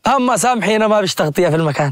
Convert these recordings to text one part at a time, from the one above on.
اما سامحي انا ما بيش تغطيه في المكان.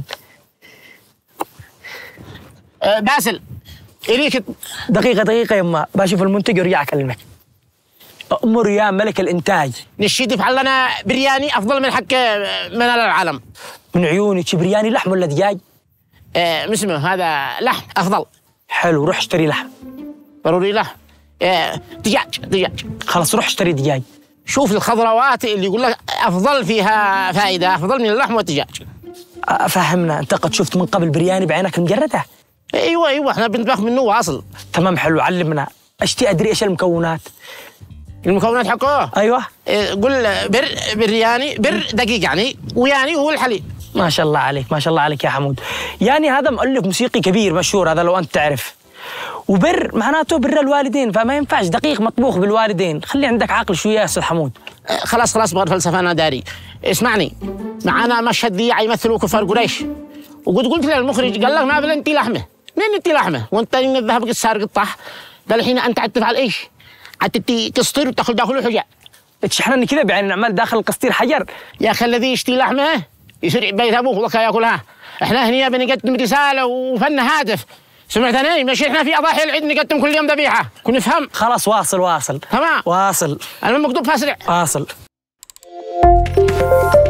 باسل اليك دقيقه يما بشوف المنتج وارجع اكلمك. امر يا ملك الانتاج. نشيد يفعل لنا برياني افضل من حق من العالم. من عيونك برياني لحم ولا دجاج؟ مسمه هذا لحم افضل. حلو روح اشتري لحم. ضروري لحم. دجاج. خلاص روح اشتري دجاج. شوف الخضروات اللي يقول لك افضل فيها فائده افضل من اللحم والدجاج. فهمنا. انت قد شفت من قبل برياني بعينك المجرده؟ ايوه احنا بنطبخ منه واصل. تمام حلو علمنا. اشتي ادري ايش المكونات. المكونات حقه؟ ايوه. قول برياني دقيق يعني وياني هو الحليب. ما شاء الله عليك ما شاء الله عليك يا حمود. يعني هذا مؤلف موسيقي كبير مشهور هذا لو انت تعرف. وبر معناته بر الوالدين فما ينفعش دقيق مطبوخ بالوالدين. خلي عندك عقل شويه يا استاذ حمود. خلاص بغير فلسفه انا داري. اسمعني معانا مشهد ذيع يمثلوا كفار قريش وقد قلت للمخرج قال لك ما بلا انت لحمه. منين انت لحمه وانت من الذهب قصار قطاح. قال الحين انت عاد تفعل ايش؟ عاد تتي قسطير وتاخذ داخله حجر. تشحنني كذا بعين العمال داخل القسطير حجر. يا اخي الذي يشتي لحمه يسرع بيت ابوه والله ياكلها. احنا هنا بنقدم رساله وفن هادف. سمعتني؟ مش احنا في اضاحي العيد نقدم كل يوم ذبيحه. كن نفهم. خلاص واصل تمام واصل. انا مكتوب فاسرع واصل.